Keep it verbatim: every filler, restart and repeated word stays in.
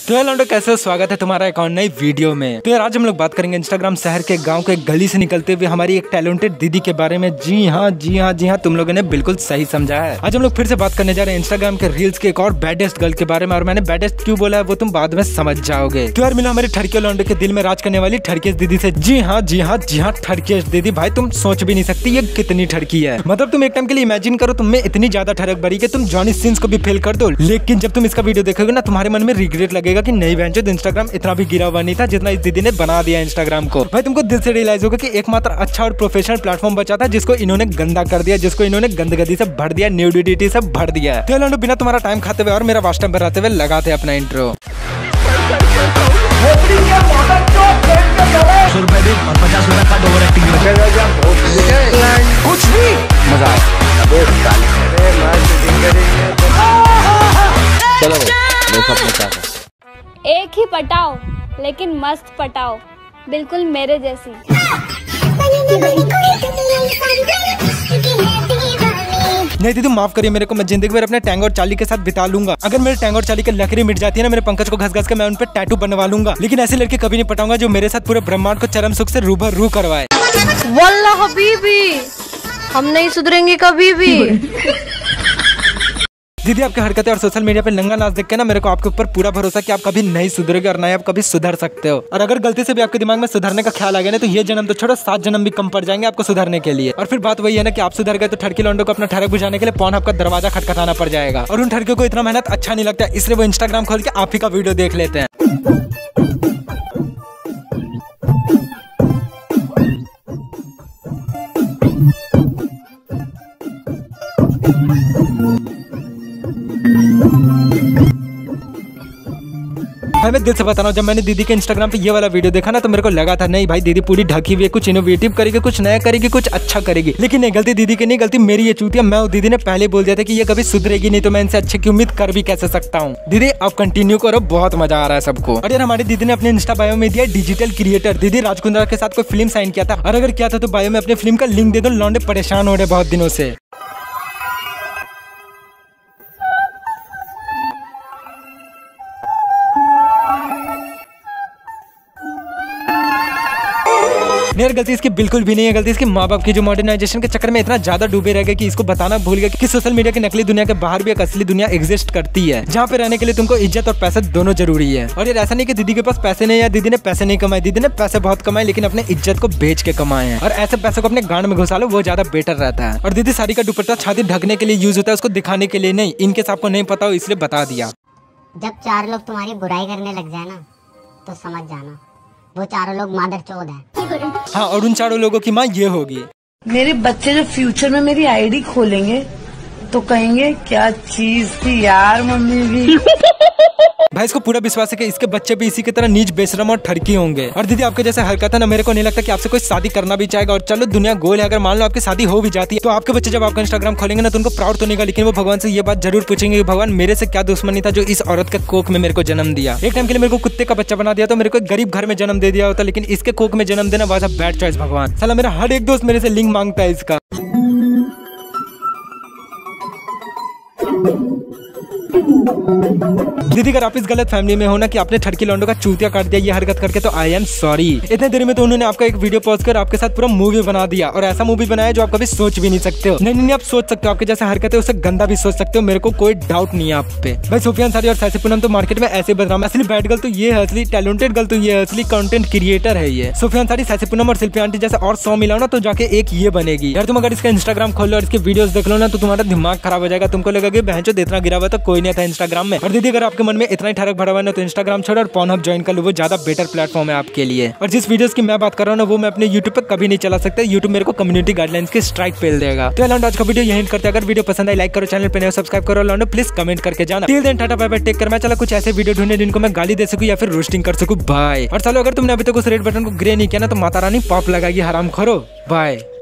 तो हेलो, कैसे हो? स्वागत है तुम्हारा एक और नई वीडियो में। तो यार आज हम लोग बात करेंगे इंस्टाग्राम शहर के गांव के गली से निकलते हुए हमारी एक टैलेंटेड दीदी के बारे में। जी हाँ जी हाँ जी हाँ तुम लोगों ने बिल्कुल सही समझा है। आज हम लोग फिर से बात करने जा रहे हैं इंस्टाग्राम के रील्स के एक और बैडेस्ट गर्ल के बारे में। और मैंने बैडेस्ट क्यों बोला है वो तुम बाद में समझ जाओगे। तो यार मिला हमारी ठरकियों लौंडे के दिल में राज करने वाली ठरकेश दीदी से। जी हाँ जी हाँ जी हाँ ठरकेश दीदी, भाई तुम सोच भी नहीं सकती ये कितनी ठरकी है। मतलब तुम एक टाइम के लिए इमेजिन करो तुम में इतनी ज्यादा ठरक भरी कि तुम जॉनी सिंस को भी फेल कर दो। लेकिन जब तुम इसका वीडियो देखोगे ना तुम्हारे मन में रिग्रेट लगेगा कि नहीं बहन, इंस्टाग्राम इतना भी गिरा हुआ नहीं था जितना इस दीदी ने बना दिया इंस्टाग्राम को। भाई तुमको दिल से रियलाइज होगा कि एकमात्र अच्छा और प्रोफेशनल प्लेटफॉर्म बचा था जिसको इन्होंने गंदा कर दिया, जिसको इन्होंने गंदगी से भर दिया, न्यूडिटी से भर दिया। तो चलो बिना तुम्हारा टाइम खाते हुए और मेरा वास्ट टाइम बढ़ाते हुए लगाते अपना इंट्रो। कुछ भी मजा एक ही पटाओ लेकिन मस्त पटाओ, बिल्कुल मेरे जैसी। नहीं दीदी माफ करिए मेरे को, मैं जिंदगी में अपने टैंग और चार्ली के साथ बिता लूंगा। अगर मेरे टैंग और चार्ली की लकड़ी मिट जाती है ना, मेरे पंकज को घस घस के मैं उन पर टैटू बनवा लूंगा। लेकिन ऐसे लड़के कभी नहीं पटाऊंगा जो मेरे साथ पूरे ब्रह्मांड को चरम सुख से रूबरू करवाए। वल्लाह हबीबी, हम नहीं सुधरेंगे कभी भी। दीदी आपकी हरकतें और सोशल मीडिया पे नंगा नाच देख के ना मेरे को आपके ऊपर पूरा भरोसा कि आप कभी नहीं सुधरोगे और ना ही आप कभी सुधर सकते हो। और अगर गलती से भी आपके दिमाग में सुधरने का ख्याल आ गया ना तो ये जन्म तो छोड़ो, सात जन्म भी कम पड़ जाएंगे आपको सुधरने के लिए। और फिर बात वही है ना कि आप सुधर गए तो ठरकी लौंडों को अपना ठरक बुझाने के लिए पौन आपका दरवाजा खटखटाना पड़ जाएगा। और उन ठरकियों को इतना मेहनत अच्छा नहीं लगता, इसलिए वो इंस्टाग्राम खोल के आप ही का वीडियो देख लेते हैं। भाई मैं दिल से बता रहा हूँ, जब मैंने दीदी के इंस्टाग्राम पे ये वाला वीडियो देखा ना तो मेरे को लगा था नहीं भाई दीदी पूरी ढकी हुई है, कुछ इनोवेटिव करेगी, कुछ नया करेगी, कुछ अच्छा करेगी। लेकिन नहीं, गलती दीदी की नहीं, गलती मेरी ये चूतिया। मैं दीदी ने पहले बोल दिया था कि ये कभी सुधरेगी नहीं, तो मैं इनसे अच्छे की उम्मीद कर भी कैसे सकता हूँ। दीदी आप कंटिन्यू करो, बहुत मजा आ रहा है सबको। और यार हमारी दीदी ने अपने इंस्टा बायो में दिया डिजिटल क्रिएटर। दीदी राज कुंद्रा के साथ कोई फिल्म साइन किया था, और अगर किया था तो बायो में अपने फिल्म का लिंक दे दो, लौंडे परेशान हो रहे बहुत दिनों से। यार गलती इसकी बिल्कुल भी नहीं है, गलती इसके माँ बाप की जो मॉडर्नाइजेशन के चक्कर में इतना ज्यादा डूबे रह गए कि इसको बताना भूल गए कि सोशल मीडिया की नकली दुनिया के बाहर भी एक असली दुनिया एग्जिस्ट करती है, जहाँ पे रहने के लिए तुमको इज्जत और पैसे दोनों जरूरी है। और यार ऐसा नहीं कि दीदी के पास पैसे नहीं है, दीदी ने पैसे नहीं कमाए, दीदी ने पैसे बहुत कमाए लेकिन अपने इज्जत को बेच के कमाए हैं। और ऐसे पैसे को अपने गांड में घुसा लो, वो ज्यादा बेटर रहता है। और दीदी साड़ी का दुपट्टा छाती ढकने के लिए यूज होता है, उसको दिखाने के लिए नहीं। इनके आपको नहीं पता हो इसलिए बता दिया। जब चार लोग तुम्हारी बुराई करने लग जाए ना तो समझ जाना वो चारों लोग मादर चौद है। हाँ, और उन चारों लोगों की माँ ये होगी। मेरे बच्चे जब फ्यूचर में मेरी आईडी खोलेंगे तो कहेंगे क्या चीज थी यार मम्मी भी। भाई इसको पूरा विश्वास है कि इसके बच्चे भी इसी की तरह नीच, बेशरम और ठरकी होंगे। और दीदी आपके जैसे हरकत है ना, मेरे को नहीं लगता कि आपसे कोई शादी करना भी चाहेगा। और चलो दुनिया गोल है, अगर मान लो आपकी शादी हो भी जाती है तो आपके बच्चे जब आपका इंस्टाग्राम खोलेंगे ना तो उनको प्राउड तो नहीं होगा, लेकिन वो भगवान से ये बात जरूर पूछेंगे कि भगवान मेरे से क्या दुश्मनी था जो इस औरत के कोख में मेरे को जन्म दिया। एक टाइम के लिए मेरे को कुत्ते का बच्चा बना दिया तो मेरे को गरीब घर में जन्म दे दिया होता, लेकिन इसके कोख में जन्म देना वाज अ बैड चॉइस। भगवान साला मेरा हर एक दोस्त मेरे से लिंक मांगता है इसका। दीदी अगर आप इस गलत फैमिली में हो ना कि आपने ठरकी लौंडों का चूतिया काट दिया ये हरकत करके, तो आई एम सॉरी। इतने देर में तो उन्होंने आपका एक वीडियो पोस्ट कर आपके साथ पूरा मूवी बना दिया, और ऐसा मूवी बनाया जो आप कभी सोच भी नहीं सकते हो। नहीं नहीं आप सोच सकते हो, आपके जैसे हरकत है उससे गंदा भी सोच सकते हो, मेरे को कोई डाउट नहीं है आप पे। भाई सुफिया अंसारी और सैसी पूनम तो मार्केट में ऐसे बदनाम। असली बैड गर्ल तो ये है, असली टैलेंटेड गर्ल तो ये है, असली कंटेंट क्रिएटर है ये। सुफिया अंसारी, सैसी पूनम और शिल्पी आंटी जैसे और सौ मिलाओ ना तो जाके एक ये बनेगी। यार तुम अगर इसका इंस्टाग्राम खोल लो और इसके वीडियोस देख लो ना तो तुम्हारा दिमाग खराब हो जाएगा। तुमको लगेगा बहनचोद इतना गिरा हुआ तो कोई नहीं था इंस्टाग्राम में। और दीदी अगर आपके मन में इतना ही ठरक भरा हुआ है तो इंस्टाग्राम छोड़ो और पॉर्नहब ज्वाइन कर लो, वो ज्यादा बेटर प्लेटफॉर्म है आपके लिए। और जिस वीडियोस की मैं बात कर रहा हूँ ना वो मैं अपने यूट्यूब पे कभी नहीं चला सकता, यूट्यूब मेरे को कम्युनिटी गाइडलाइंस की स्ट्राइक पेल देगा। तो आज का वीडियो यही करते हैं। अगर वीडियो पसंद आई लाइक करो, चैनल पे नए सब्सक्राइब करो, लौंडो प्लीज कमेंट करके जाना। Till then tata bye bye, take care. मैं चला कुछ ऐसे वीडियो ढूंढने जिनको मैं गाली दे सकूं या फिर रोस्टिंग कर सकूं। बाय। और चलो अगर तुमने अभी तक उस रेड बटन को ग्रे नहीं किया ना तो माता रानी पॉप लगाएगी, हराम खोरो। बाय।